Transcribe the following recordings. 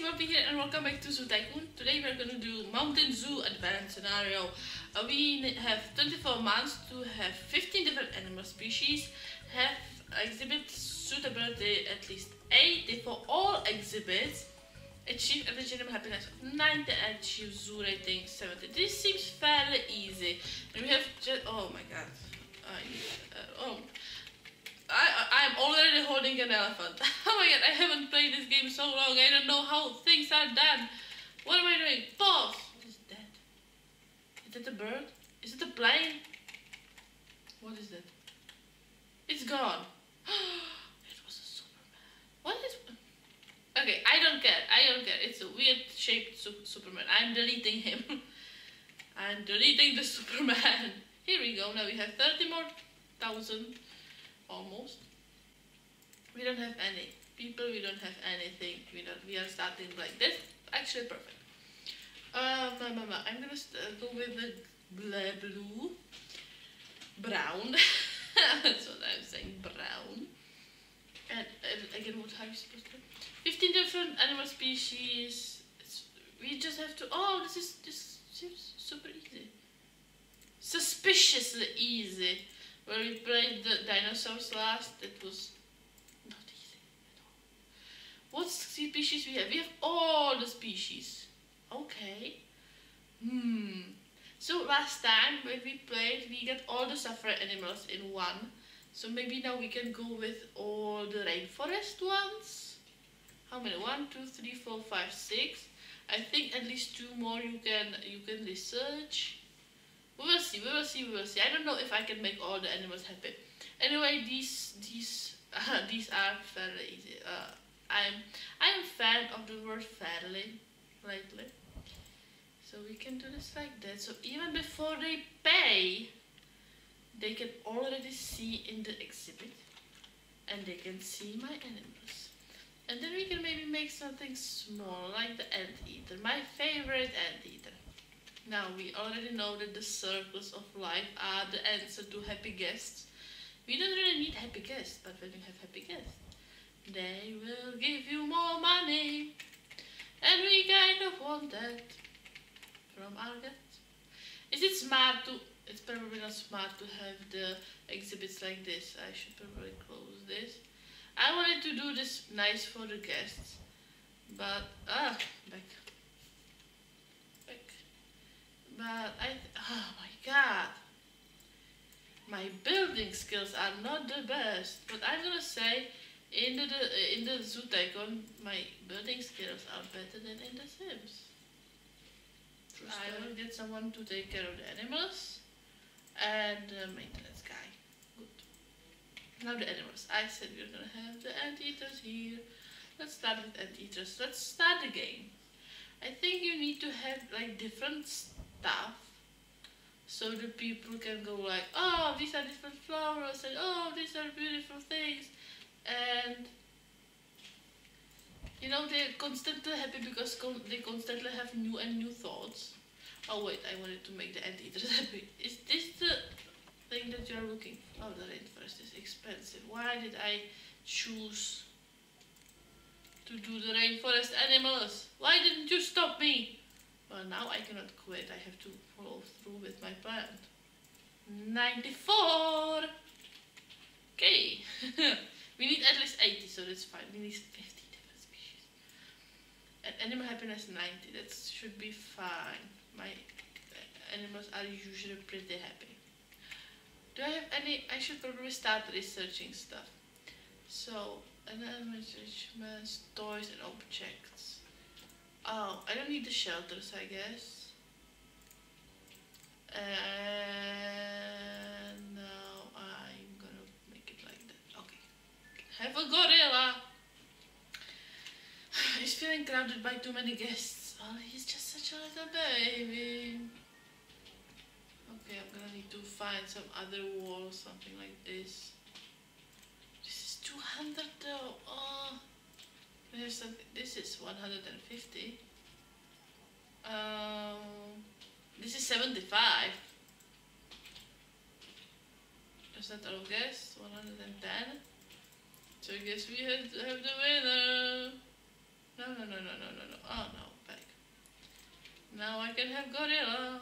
Molpe here and welcome back to Zoo Tycoon. Today we're going to do Mountain Zoo Advanced Scenario. We have 24 months to have 15 different animal species, have exhibit suitability at least 80 for all exhibits, achieve average animal happiness of 90 and achieve zoo rating 70. This seems fairly easy. And we have just, oh my god, I'm already holding an elephant. Oh my god, I haven't played this game so long. I don't know how things are done. What am I doing? Pause! What is that? Is that a bird? Is it a plane? What is that? It's gone. It was a Superman. What is... Okay, I don't care. I don't care. It's a weird shaped Superman. I'm deleting him. I'm deleting the Superman. Here we go. Now we have 30 more thousand. Almost. We don't have any people, we don't have anything, we are starting like this. Actually perfect. I'm gonna go with the blue, brown. That's what I'm saying, brown. And again, what are you supposed to do? 15 different animal species. We just have to, oh, this seems super easy. Suspiciously easy. Where we played the dinosaurs last, it was not easy at all. What species we have? We have all the species. Okay. So last time when we played, we got all the safari animals in one. So maybe now we can go with all the rainforest ones. How many? 1, 2, 3, 4, 5, 6. I think at least 2 more you can research. We will see. I don't know if I can make all the animals happy. Anyway, these are fairly easy. I'm a fan of the word fairly lately. So we can do this like that. So even before they pay, they can already see in the exhibit and they can see my animals. And then we can maybe make something small like the anteater, my favorite anteater. Now we already know that the circles of life are the answer to happy guests. We don't really need happy guests, but when you have happy guests, they will give you more money. And we kind of want that from our guests. Is it smart to... It's probably not smart to have the exhibits like this. I should probably close this. I wanted to do this nice for the guests, but... back. But oh my god, my building skills are not the best. But I'm gonna say, in the Zoo Tycoon, my building skills are better than in the Sims. I will get someone to take care of the animals and the maintenance guy. Good. Now the animals. I said we're gonna have the anteaters here. Let's start with anteaters. Let's start the game. I think you need to have like different stuff so the people can go like, oh, these are different flowers and oh, these are beautiful things, and you know, they're constantly happy because they constantly have new thoughts. Oh wait, I wanted to make the anteaters happy. Is this the thing that you're looking for? Oh, the rainforest is expensive. Why did I choose to do the rainforest animals? Why didn't you stop me? Well, now I cannot quit. I have to follow through with my plan. 94! Okay. We need at least 80, so that's fine. We need 50 different species. And animal happiness 90. That should be fine. My animals are usually pretty happy. Do I have any... I should probably start researching stuff. So, animal research, toys and objects. Oh, I don't need the shelters, I guess. And now I'm gonna make it like that. Okay. Have a gorilla! He's feeling crowded by too many guests. Oh, he's just such a little baby. Okay, I'm gonna need to find some other wall, something like this. This is 200 though. Oh. There's something. This is 150. This is 75. Is that our guess? 110. So I guess we have the winner. No. I can have gorilla.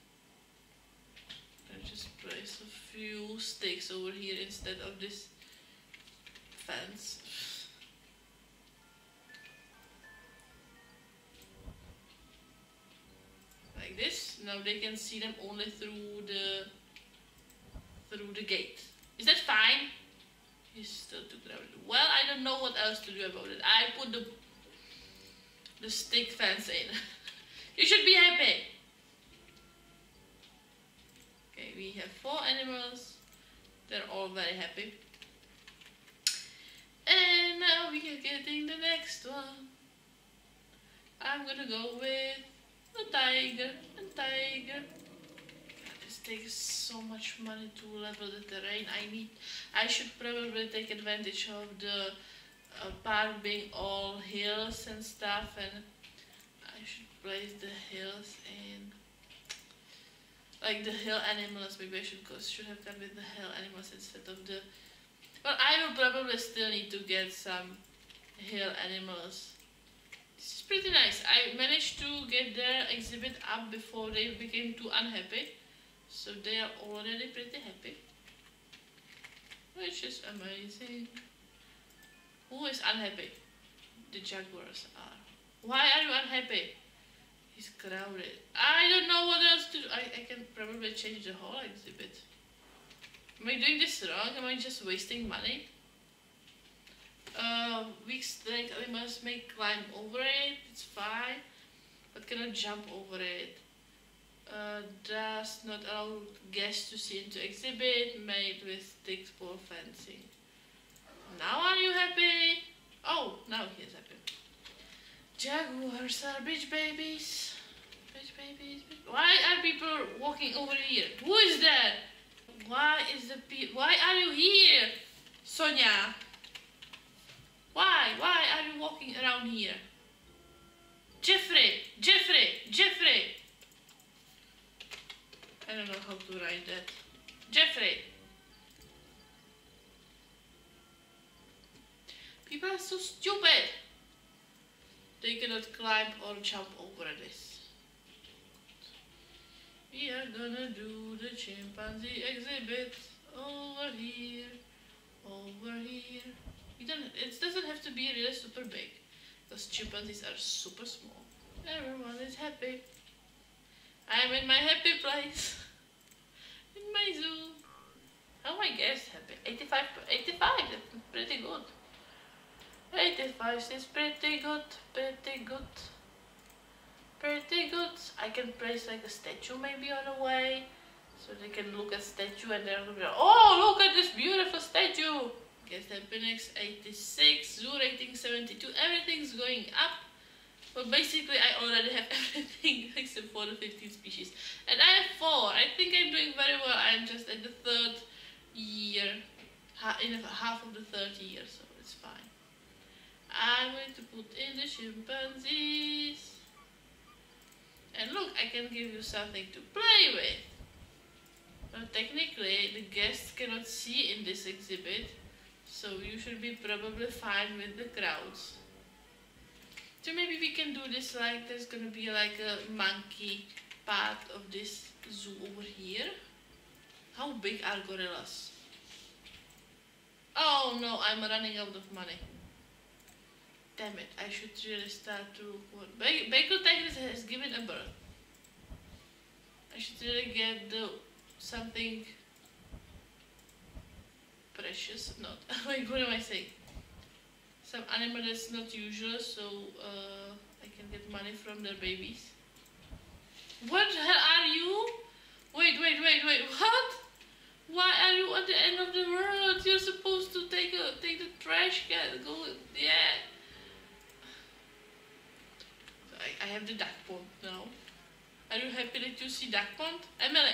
I just place a few stakes over here instead of this fence. Like this. Now they can see them only through the gate. Is that fine? He's still too crowded. Well, I don't know what else to do about it. I put the stick fence in. You should be happy. Okay, we have 4 animals. They're all very happy. And now we are getting the next one. I'm gonna go with a tiger and tiger. God, this takes so much money to level the terrain. I should probably take advantage of the park being all hills and stuff, and I should place the hills in. Like the hill animals, maybe I should have gone with the hill animals instead of the... Well, I will probably still need to get some hill animals. This is pretty nice. I managed to get their exhibit up before they became too unhappy. So they are already pretty happy. Which is amazing. Who is unhappy? The jaguars are. Why are you unhappy? He's crowded. I don't know what else to do. I can probably change the whole exhibit. Am I doing this wrong? Am I just wasting money? Weak strength animals may climb over it. It's fine. But cannot jump over it. Does not allow guests to see into exhibit. Made with thick pole fencing. Now are you happy? Oh, now he is happy. Jaguars are beach babies. Beach babies. Why are people walking over here? Who is that? Why are you here, Sonia? Why are you walking around here? Jeffrey. I don't know how to write that. Jeffrey. People are so stupid. They cannot climb or jump over this. We are gonna do the chimpanzee exhibit over here. It doesn't have to be really super big, because chimpanzees are super small. Everyone is happy. I'm in my happy place. In my zoo. How my guests happy? 85, that's pretty good. 85 is pretty good. I can place like a statue maybe on the way, so they can look at statue and they're looking, oh, look at this beautiful statue. Guest happiness 86, zoo rating 72, everything's going up. But basically I already have everything except for the 15 species. And I have 4. I think I'm doing very well. I'm just at the 3rd year, in half of the 3rd year, so it's fine. I'm going to put in the chimpanzees. And look, I can give you something to play with. But technically, the guests cannot see in this exhibit, so you should be probably fine with the crowds. So maybe we can do this like, there's gonna be like a monkey part of this zoo over here. How big are gorillas? Oh no, I'm running out of money. Damn it, I should really start to look what... Bagel Tigris has given a birth. I should really get something precious. Not. Wait, what am I saying? Some animal that's not usual, so I can get money from their babies. What the hell are you? Wait, what? Why are you at the end of the world? You're supposed to take the trash can. Go, yeah. So I have the duck pond now. Are you happy that you see duck pond? Emily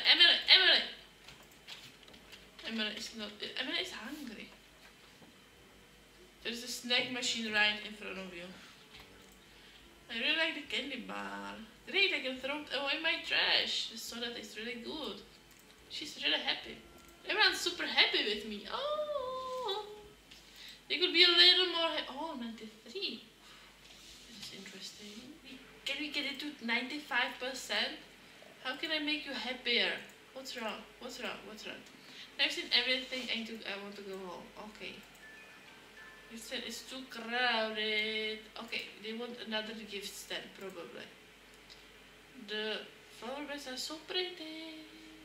is hungry. There's a snack machine right in front of you. I really like the candy bar. Great, I can throw away my trash. The soda tastes really good. She's really happy. Everyone's super happy with me. Oh, they could be a little more. Oh, 93. This is interesting. Can we get it to 95%? How can I make you happier? What's wrong? What's wrong? What's wrong? I've seen everything. I want to go home. Okay. You said it's too crowded. Okay, they want another gift stand probably. The flower beds are so pretty.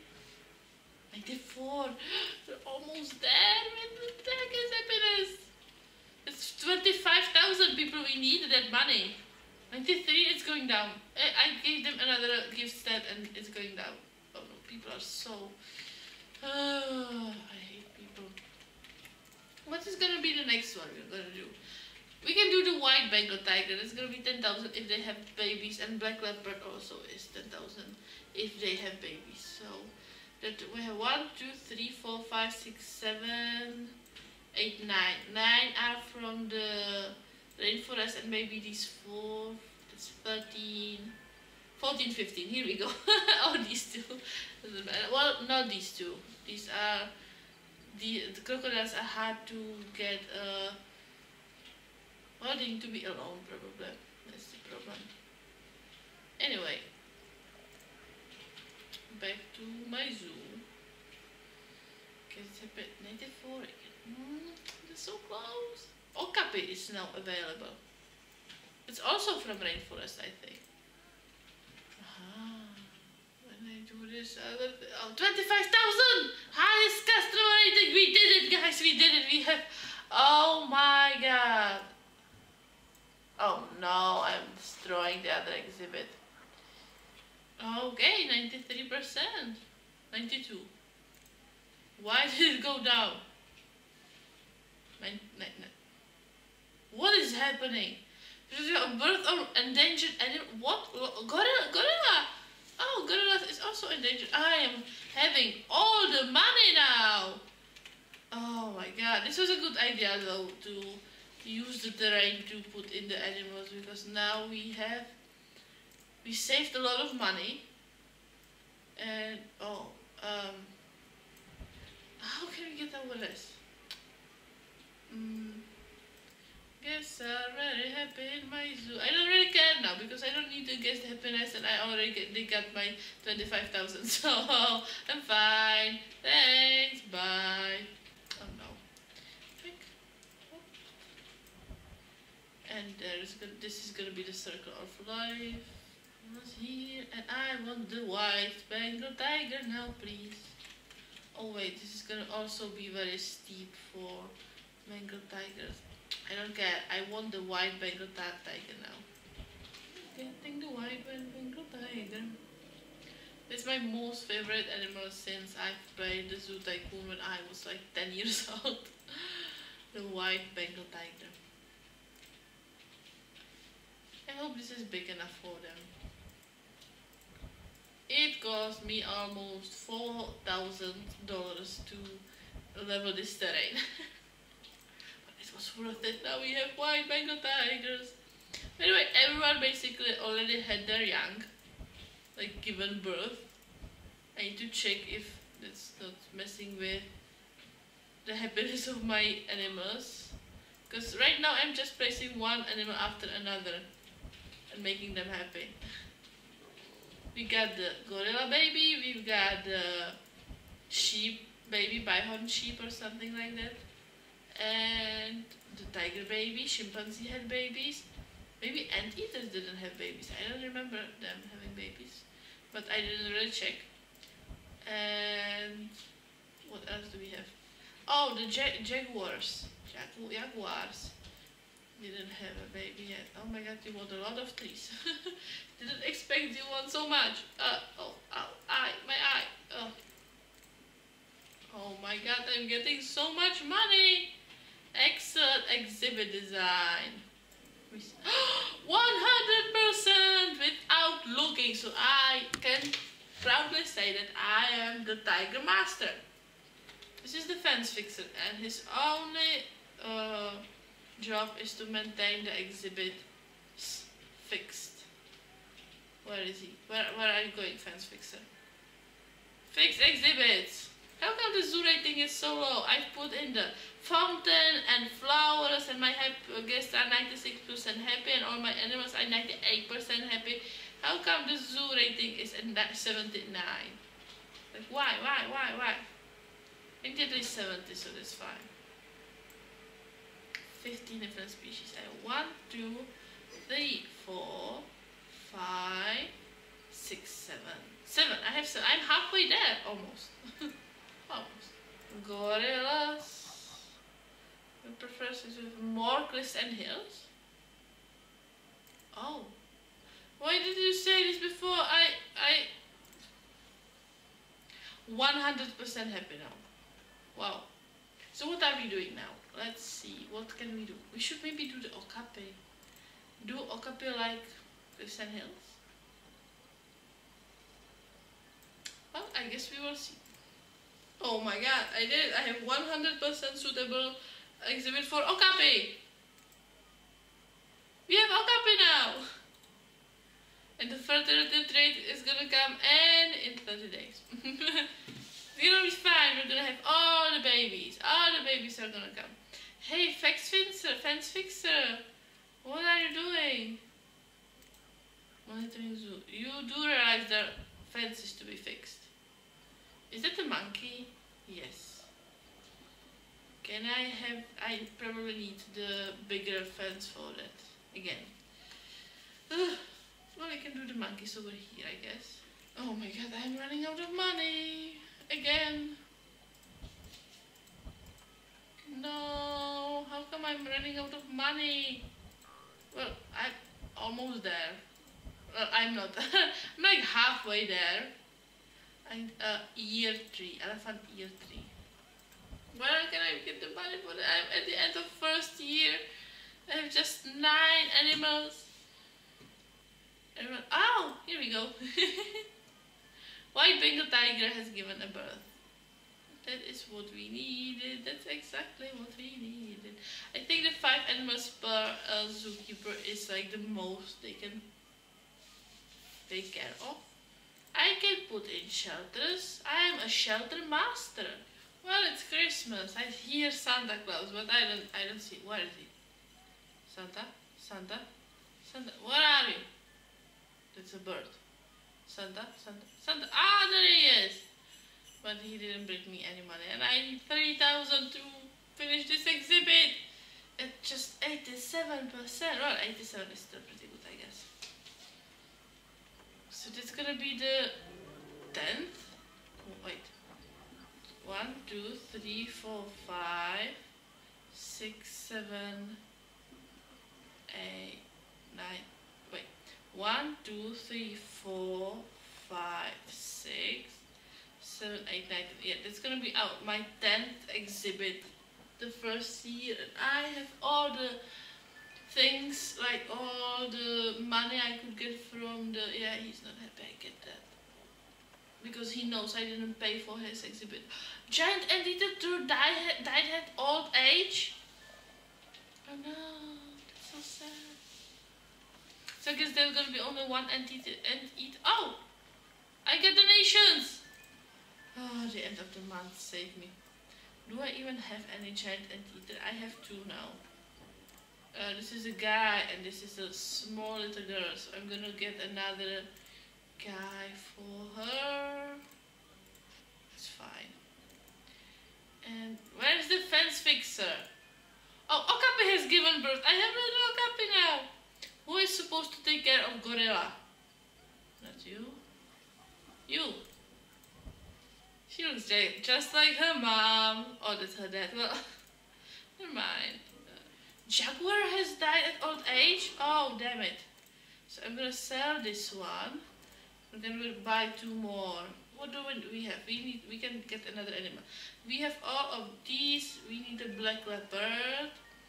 94. They're almost there. What the heck is happiness? It's 25,000 people. We need that money. 93. It's going down. I gave them another gift stand and it's going down. Oh no, people are so. I hate people. What is gonna be the next one we're gonna do? We can do the white Bengal tiger. It's gonna be 10,000 if they have babies, and black leopard also is 10,000 if they have babies. So that we have 1, 2, 3, 4, 5, 6, 7, 8, 9. 9 are from the rainforest, and maybe these 4. That's 13, 14, 15. Here we go. Oh, these two. Doesn't matter. Well, not these two. These are the crocodiles are hard to get. Well, they need to be alone probably. That's the problem. Anyway, back to my zoo. Okay, it's a bit 94 again. They're so close. Okapi is now available. It's also from rainforest, I think. When I do this, 25,000! Highest customer rating! We did it, guys! We did it! We have. Oh my god! Oh no, I'm destroying the other exhibit. Okay, 93%. 92. Why did it go down? What is happening? There's a birth of endangered animal. What? Gorilla! Oh, gorilla is also endangered. I am having all the money now. Oh my god, this was a good idea though, to use the terrain to put in the animals, because now we saved a lot of money. And how can we get over this? Guests are very happy in my zoo. I don't really care now because I don't need the guest happiness, and they got my 25,000, so I'm fine. Thanks, bye. Oh no. And this is gonna be the circle of life. I was here, and I want the white Bengal tiger now, please. Oh wait, this is gonna also be very steep for Bengal tigers. I don't care. I want the white Bengal tiger now. Getting the white Bengal tiger. It's my most favorite animal since I've played the Zoo Tycoon when I was like 10 years old. The white Bengal tiger. I hope this is big enough for them. It cost me almost $4,000 to level this terrain. But it was worth it. Now we have white Bengal tigers. Anyway, everyone basically already had their young, like given birth. I need to check if it's not messing with the happiness of my animals. Because right now I'm just placing one animal after another and making them happy. We got the gorilla baby, we've got the sheep baby, bison sheep or something like that. And the tiger baby, chimpanzee had babies. Maybe anteaters didn't have babies. I don't remember them having babies. But I didn't really check. And what else do we have? Oh, the jaguars. Jaguars didn't have a baby yet. Oh my god, you want a lot of trees. Didn't expect you want so much. My eye. Oh my god, I'm getting so much money. Excellent exhibit design. 100% without looking. So I can proudly say that I am the Tiger Master. This is the fence fixer, and his only job is to maintain the exhibit fixed. Where is he? Where are you going, fence fixer? Fix exhibits! How come the zoo rating is so low? I've put in the fountain and flowers, and my guests are 96% happy, and all my animals are 98% happy. How come the zoo rating is at 79? Like why? I think at least 70, so that's fine. 15 different species. I have 1, 2, 3, 4, 5, 6, 7. 7. I have 7. I'm halfway there almost. Almost. Gorillas. We prefer with more cliffs and hills. Oh. Why did you say this before? I 100% happy now. Wow. So what are we doing now? Let's see. What can we do? We should maybe do the okapi. Do okapi like cliffs and hills? Well, I guess we will see. Oh my god, I did it. I have 100% suitable exhibit for okapi. We have okapi now. And the fertility rate is gonna come in 30 days. It's gonna be fine. We're gonna have all the babies. All the babies are gonna come. Hey, fence fixer. What are you doing? Monitoring zoo. You do realize the fence is to be fixed. Is that a monkey? Yes. Can I probably need the bigger fence for that. Again. Well, I can do the monkeys over here, I guess. Oh my god, I'm running out of money. Again. No, how come I'm running out of money? Well, I'm almost there. Well, I'm not. I'm like halfway there. I'm year 3, elephant year 3. Where can I get the money for that? I'm at the end of first year. I have just 9 animals. Oh, here we go. White Bengal tiger has given a birth. That is what we needed. That's exactly what we needed. I think the 5 animals per zookeeper is like the most they can take care of. I can put in shelters. I am a shelter master. Well, it's Christmas. I hear Santa Claus, but I don't see. Where is he? Santa. Where are you? That's a bird. Santa. Ah, there he is. But he didn't bring me any money, and I need 3,000 to finish this exhibit. At just 87%. Well, 87 is still pretty good, I guess. So this is gonna be the 10th. Oh, wait. 1, 2, 3, 4, 5, 6, 7, 8, 9. Wait. 1, 2, 3, 4, 5, 6, 7, 8, 9. Yeah, that's gonna be out my 10th exhibit. The first year, and I have all the things, like all the money I could get from the, yeah, he's not happy, I get that, because he knows I didn't pay for his exhibit. Giant anteater turtle died at old age. Oh no, that's so sad. So I guess there's gonna be only one anteater. Oh, I get donations. Oh, the end of the month saved me. Do I even have any giant anteater? I have 2 now. This is a guy and this is a small little girl, so I'm gonna get another guy for her. It's fine. And where's the fence fixer? Oh, okapi has given birth. I have another okapi now. Who is supposed to take care of gorilla? Not you. You. She looks just like her mom. Oh, that's her dad. Well, never mind. Jaguar has died at old age? Oh, damn it. So I'm gonna sell this one. And then we'll buy 2 more. What do we have? We can get another animal. We have all of these. We need a black leopard,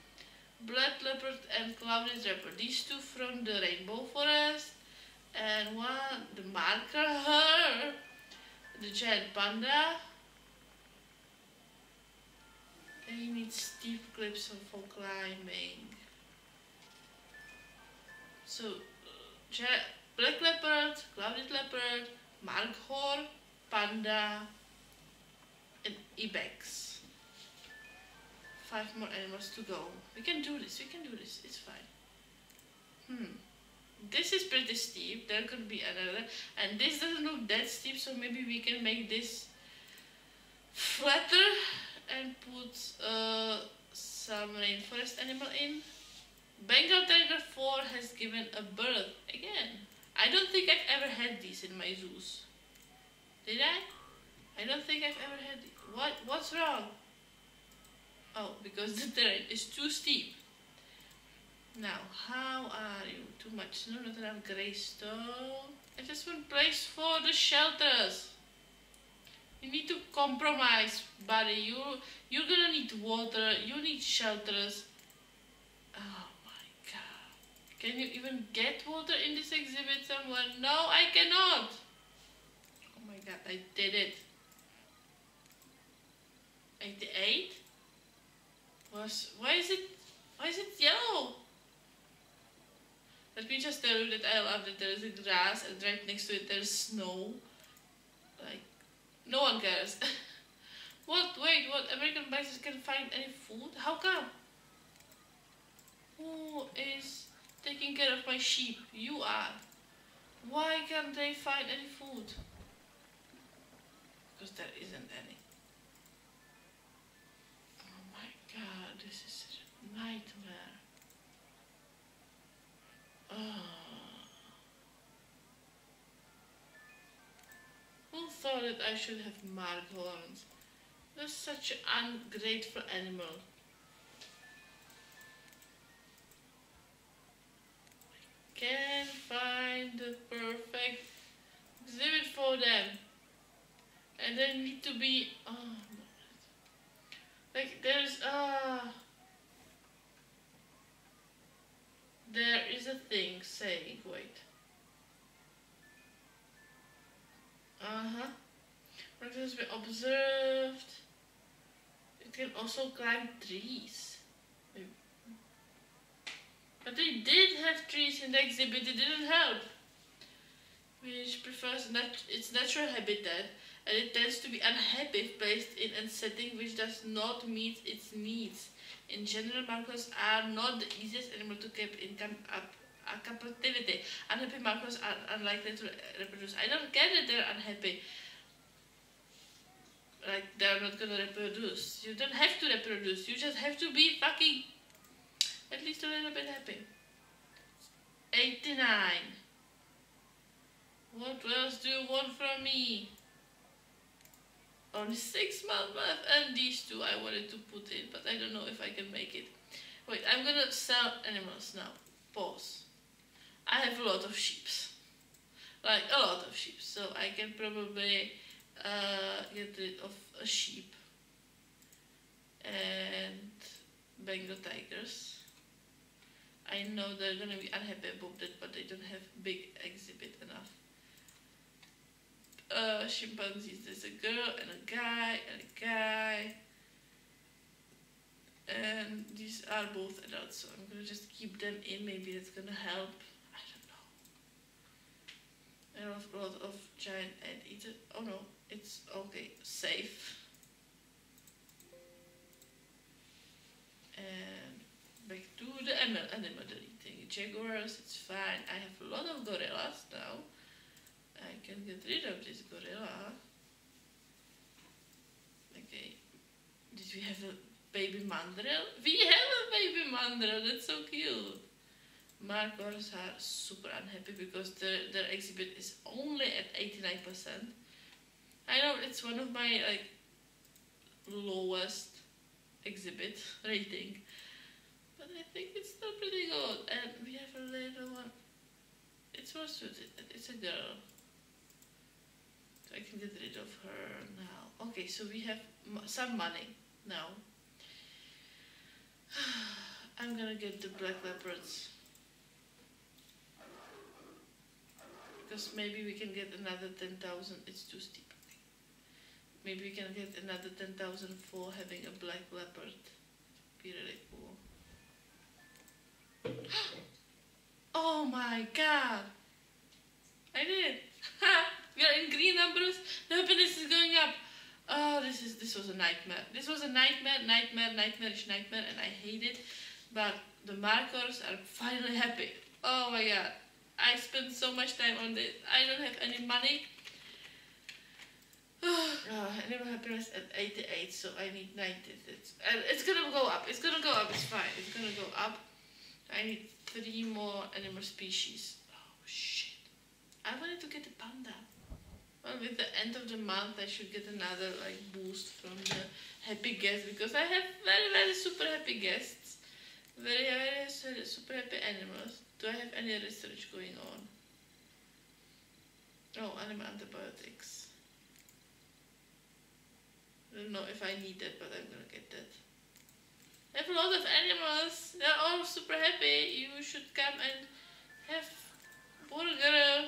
and clouded leopard. These 2 from the rainforest, and one the Markhors, the giant panda. They need steep cliffs for climbing. So, black leopard, clouded leopard, Markhors, panda, and ibex. 5 more animals to go. We can do this. It's fine. this is pretty steep. There could be another, and this doesn't look that steep, so maybe we can make this flatter and put some rainforest animal in. Bengal Tiger 4 has given a birth again. I don't think I've ever had these in my zoos. Did I? I don't think I've ever had these. What's wrong? Oh, because the terrain is too steep. Now, how are you? Too much snow, not enough grey stone. I just want place for the shelters. You need to compromise, buddy. You're gonna need water. You need shelters. Oh my god! Can you even get water in this exhibit somewhere? No, I cannot. Oh my god! I did it. 88. Why is it yellow? Let me just tell you that I love that there is a grass and right next to it there's snow. Like, no one cares. What? Wait, what? American bison can't find any food? How come? Who is taking care of my sheep? You are. Why can't they find any food? Because there isn't any. Oh my god, this is such a nightmare. Who thought that I should have Markhors? That's such an ungrateful animal. I can't find the perfect exhibit for them. And they need to be... Oh, no. Like there's... There is a thing saying, wait. What has been observed? It can also climb trees. But they did have trees in the exhibit, it didn't help. Which prefers its natural habitat, and it tends to be unhappy if placed in a setting which does not meet its needs. In general, Markhors are not the easiest animal to keep in captivity. Unhappy Markhors are unlikely to reproduce. I don't care that they're unhappy. Like, they're not gonna reproduce. You don't have to reproduce. You just have to be fucking at least a little bit happy. 89. What else do you want from me? Only 6 months left, and these two I wanted to put in, but I don't know if I can make it. Wait, I'm gonna sell animals now. Pause. I have a lot of sheep. Like, a lot of sheep, so I can probably get rid of a sheep. And Bengal tigers. I know they're gonna be unhappy about that, but they don't have big exhibit enough. Chimpanzees, there's a girl and a guy and a guy. And these are both adults, so I'm gonna just keep them in, maybe it's gonna help. I don't know. I have a lot of giant anteater. Oh no, it's okay, safe. And back to the animal eating. Jaguars, it's fine. I have a lot of gorillas now. I can get rid of this gorilla. Okay. Did we have a baby mandrill? We have a baby mandrill. That's so cute. Markhors are super unhappy because their exhibit is only at 89%. I know it's one of my like lowest exhibit rating, but I think it's still pretty good. And we have a little one. It's more suited. It's a girl. I can get rid of her now. Okay, so we have some money now. I'm gonna get the black leopards. Because maybe we can get another 10,000. It's too steep. Maybe we can get another 10,000 for having a black leopard. Be really cool. Oh my god! I did it! We are in green numbers. The happiness is going up. Oh, this was a nightmare. This was a nightmarish nightmare, and I hate it. But the Markhors are finally happy. Oh my god. I spent so much time on this. I don't have any money. Animal happiness at 88, so I need 90. It's gonna go up. It's gonna go up. It's fine. It's gonna go up. I need 3 more animal species. Oh shit! I wanted to get a panda. Well, with the end of the month, I should get another like boost from the happy guests, because I have very super happy guests. Very super happy animals. Do I have any research going on? Oh, animal antibiotics. I don't know if I need that, but I'm gonna get that. I have a lot of animals. They're all super happy. You should come and have burger.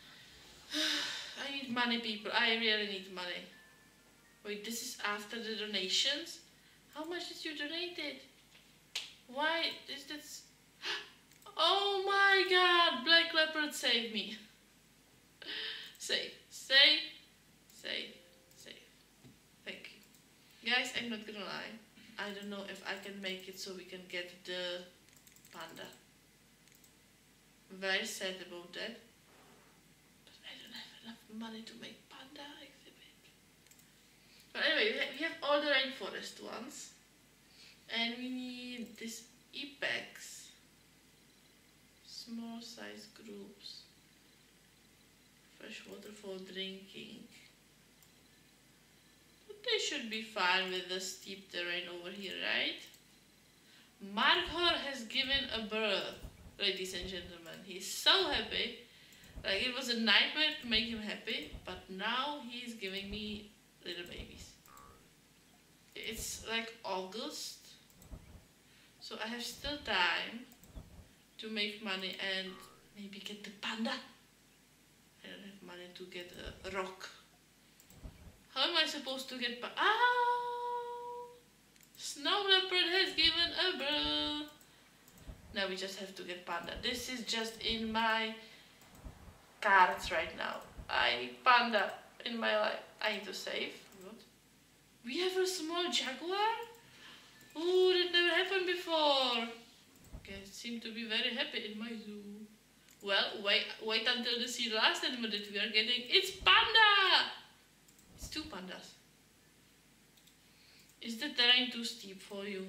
I need money, people. I really need money. Wait, this is after the donations? How much did you donate? Why is this? Oh my god! Black leopard, save me. Save. Thank you. Guys, I'm not gonna lie. I don't know if I can make it so we can get the panda. Very sad about that. But I don't have enough money to make panda exhibit. But anyway, we have all the rainforest ones. And we need this ipex. Small size groups. Fresh water for drinking. But they should be fine with the steep terrain over here, right? Markhors has given a birth, ladies and gentlemen. He's so happy. Like, it was a nightmare to make him happy, but now he's giving me little babies. It's like August, so I have still time to make money and maybe get the panda. I don't have money to get a rock. How am I supposed to get Snow leopard has given a birth. Now we just have to get panda. This is just in my cards right now. I need panda in my life. I need to save. What? We have a small jaguar? Ooh, that never happened before. Okay, seem to be very happy in my zoo. Well, wait until you see the last animal that we are getting. It's panda! It's 2 pandas. Is the terrain too steep for you?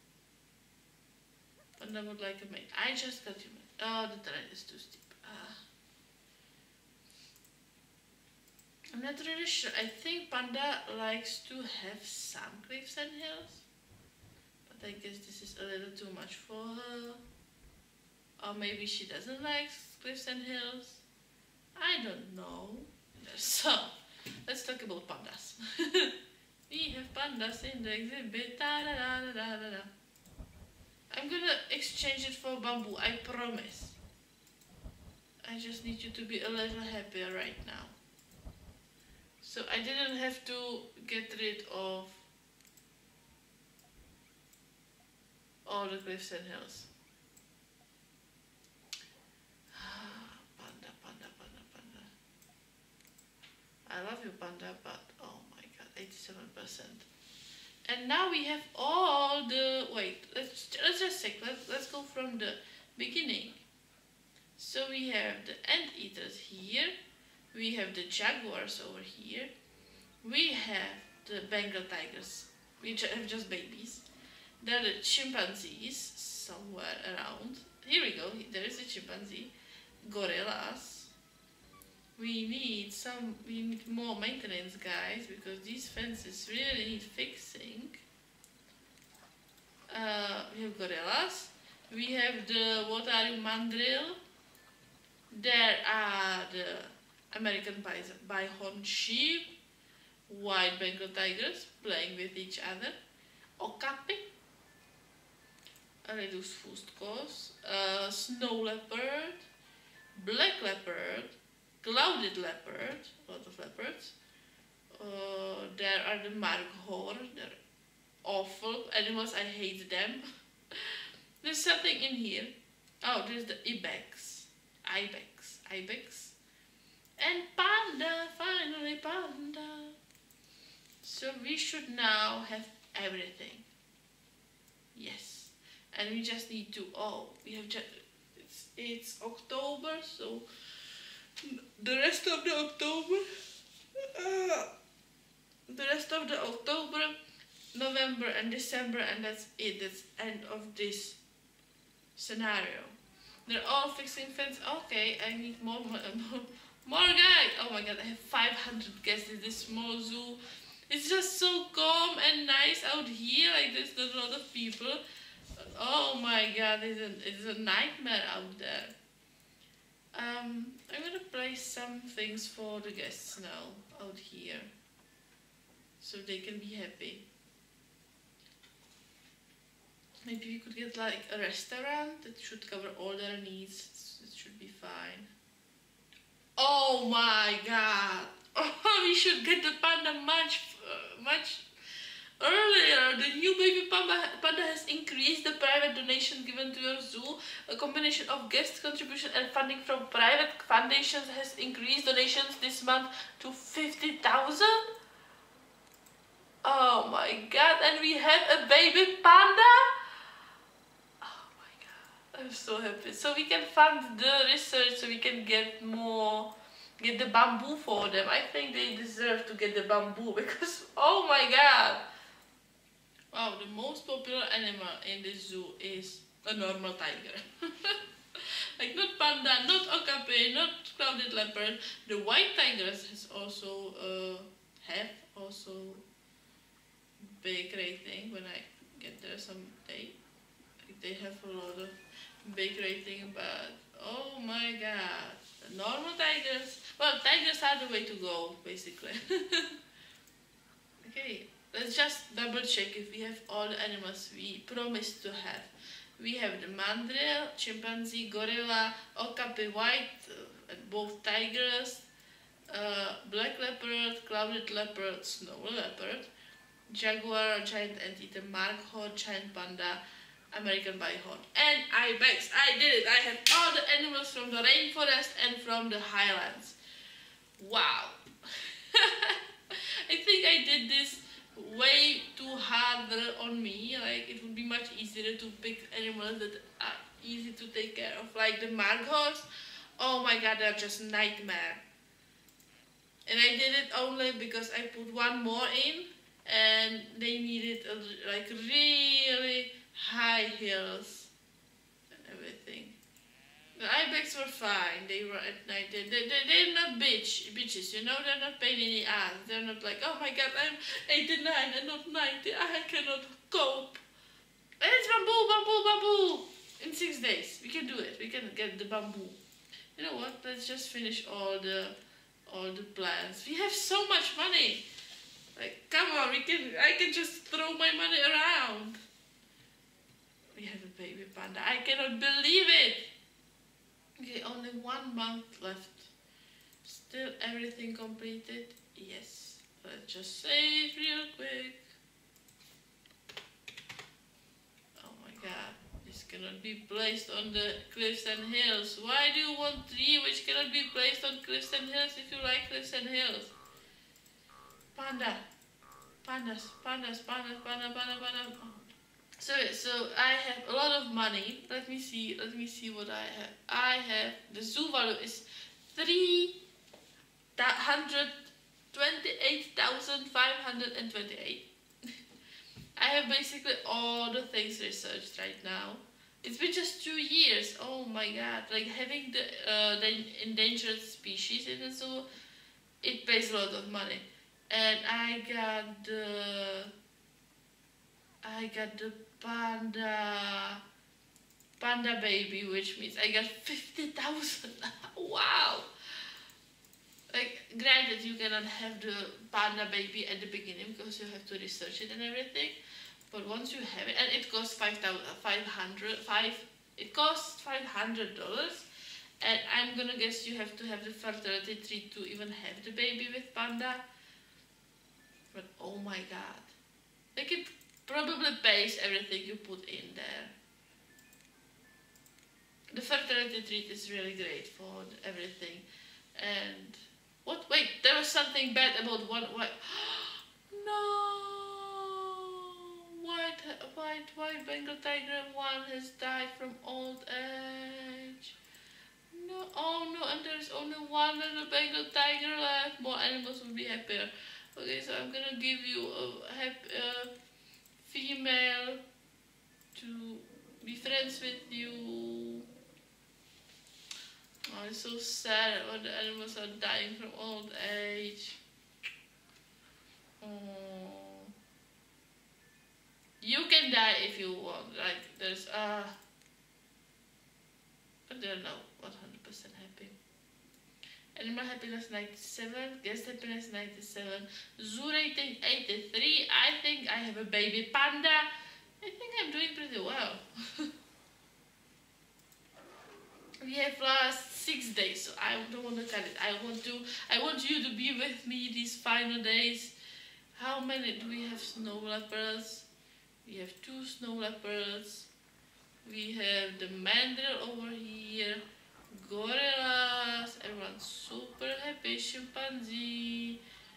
Panda would like a mate. I just got you mate. Oh, the terrain is too steep. I'm not really sure. I think panda likes to have some cliffs and hills. But I guess this is a little too much for her. Or maybe she doesn't like cliffs and hills. I don't know. So, let's talk about pandas. We have pandas in the exhibit. Da, da, da, da, da, da. I'm gonna exchange it for bamboo, I promise. I just need you to be a little happier right now. So I didn't have to get rid of all the cliffs and hills. Panda. I love you, panda, but oh my god, 87%. And now we have all the, wait, let's just check, let's go from the beginning. So we have the anteaters here, we have the jaguars over here, we have the Bengal tigers, which have just babies. There are the chimpanzees somewhere around. Here we go, there is a chimpanzee. Gorillas. We need more maintenance, guys, because these fences really need fixing. We have gorillas. We have the, what are you, mandrill. There are the American bighorn sheep, white Bengal tigers playing with each other, okapi, a reduced fuscos, snow leopard, black leopard, clouded leopard, a lot of leopards. There are the Markhors, they're awful animals, I hate them. There's something in here. Oh, there's the ibex, and panda, finally panda. So we should now have everything. Yes, and we just need to, oh, we have just, it's it's October, so the rest of the October, uh, November and December, and that's it. That's end of this scenario. They're all fixing fence. Okay, I need more guys. Oh my god, I have 500 guests in this small zoo. It's just so calm and nice out here. Like there's not a lot of people. Oh my god, it's a nightmare out there. I'm gonna place some things for the guests now out here, so they can be happy. Maybe we could get like a restaurant that should cover all their needs. It should be fine. Oh my god! Oh, we should get the panda much earlier. The new baby panda has increased the private donation given to your zoo. A combination of guest contribution and funding from private foundations has increased donations this month to 50,000. Oh my god! And we have a baby panda. I'm so happy. So we can fund the research so we can get the bamboo for them. I think they deserve to get the bamboo because, oh my god. Wow, the most popular animal in the zoo is a normal tiger. Like not panda, not okapi, not clouded leopard. The white tigers has also have also big rating when I get there someday. They have a lot of big rating, but oh my god, the normal tigers, well, tigers are the way to go basically. Okay, let's just double check if we have all the animals we promised to have. We have the mandrill, chimpanzee, gorilla, okapi white, both tigers, black leopard, clouded leopard, snow leopard, jaguar, giant anteater, markhor, giant panda, American bighorn, and ibex. I did it. I have all the animals from the rainforest and from the highlands. Wow. I think I did this way too harder on me. Like it would be much easier to pick animals that are easy to take care of, like the markhors. Oh my god, they're just nightmare. And I did it only because I put one more in, and they needed like really high heels and everything. The ibex were fine. They were at night. They're not bitches, you know. They're not pain in the ass. They're not like, oh my god, I'm 89 and not 90. I cannot cope. And it's bamboo. In 6 days, we can do it. We can get the bamboo. You know what? Let's just finish all the plans. We have so much money. Like, come on, I can just throw my money around. We have a baby panda. I cannot believe it. Okay, only 1 month left. Still everything completed? Yes. Let's just save real quick. Oh my god. This cannot be placed on the cliffs and hills. Why do you want 3 which cannot be placed on cliffs and hills if you like cliffs and hills? Panda. Panda. So I have a lot of money. Let me see what I have. I have, the zoo value is 328,528. I have basically all the things researched right now. It's been just 2 years. Oh my god! Like having the endangered species in the zoo, it pays a lot of money. And I got the panda baby, which means I got 50,000. Wow. Like, granted, you cannot have the panda baby at the beginning because you have to research it and everything. But once you have it, and it costs it costs $500, and I'm gonna guess you have to have the fertility treat to even have the baby with panda. But oh my god, like it probably pays everything you put in there. The fertility treat is really great for everything. And what? Wait, there was something bad about one. What? No, white Bengal tiger 1 has died from old age. no, oh no, and there's only one little Bengal tiger left. More animals would be happier. Okay, so I'm gonna give you a female to be friends with you. Oh, it's so sad when the animals are dying from old age. Oh. You can die if you want. Like, there's but they're not 100% happy. Animal happiness 97, guest happiness 97, zoo rating 83. I think I have a baby panda. I think I'm doing pretty well. We have last 6 days, so I don't want to cut it. I want you to be with me these final days. How many do we have? Snow leopards. We have 2 snow leopards. We have the mandrill over here. Gorillas. Everyone's super happy. Chimpanzee.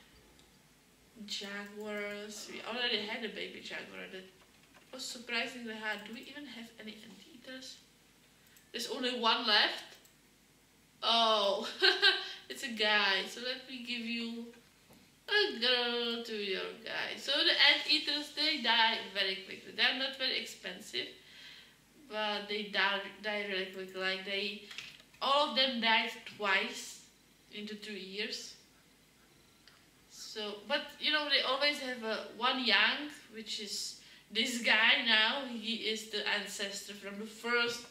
Jaguars. We already had a baby jaguar. That was surprisingly hard. Do we even have any anteaters? There's only one left. Oh, it's a guy. So let me give you a girl to your guy. So the anteaters, they die very quickly. They're not very expensive, but they die really quickly. Like all of them died twice into 2 years. So, but you know, they always have one young, which is this guy now. He is the ancestor from the first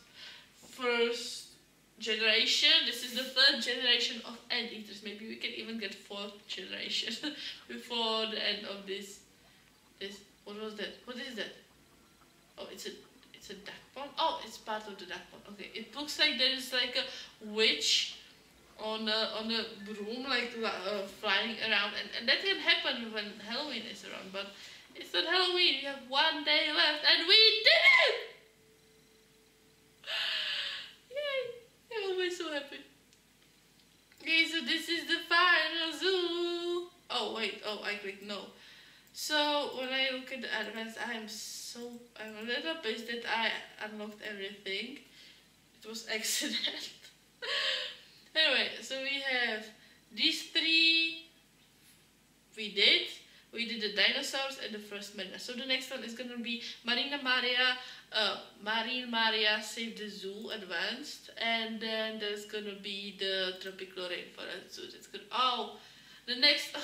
generation. This is the 3rd generation of anteaters. Maybe we can even get 4th generation before the end of this. What was that? What is that? Oh, it's a duck pond. Oh, it's part of the duck pond. Okay, it looks like there is like a witch on a broom, like flying around, and that can happen when Halloween is around. But it's not Halloween. We have 1 day left, and we did it! I'm always so happy. Okay, so this is the final zoo. Oh wait, oh I clicked no. So when I look at the advance, I'm a little pissed that I unlocked everything. It was accident. Anyway, so we have these 3 we did the dinosaurs and the first marina. So the next one is gonna be Marine Maria Save the Zoo Advanced, and then there's gonna be the tropical rainforest zoo. It's good. Oh, the next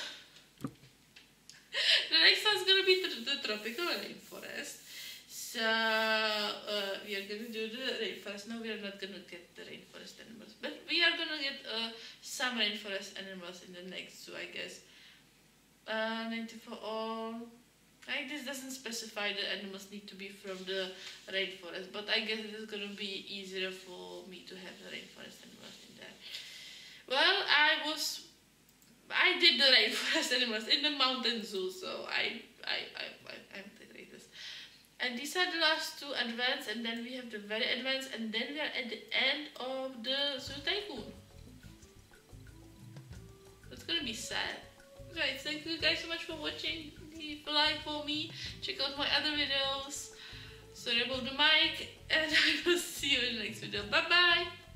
one's gonna be the tropical rainforest. So we are gonna do the rainforest. No, we are not gonna get the rainforest animals, but we are gonna get some rainforest animals in the next zoo, I guess. 94 all. This doesn't specify the animals need to be from the rainforest, but I guess it is gonna be easier for me to have the rainforest animals in there. Well, I did the rainforest animals in the mountain zoo, so I'm the greatest. And these are the last 2 advanced, and then we have the very advanced, and then we are at the end of the Zoo Tycoon. It's gonna be sad. Guys, thank you guys so much for watching. Leave a like for me. Check out my other videos. Sorry about the mic, and I will see you in the next video. Bye bye.